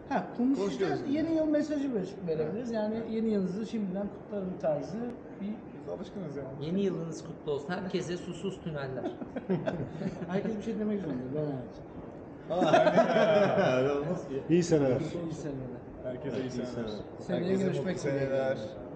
Konuşacağız. Yeni yıl mesajı verebiliriz. Yani yeni yılınızı şimdiden kutlarım tarzı bir... Biz alışkınız yani. Yeni yılınız kutlu olsun. Herkese susuz tüneller. Herkes bir şey demek zorunda. Ben Öyle olmaz ki. İyi seneler. iyi seneler. Herkese iyi seneler. Seneye görüşmek üzere. Seneler.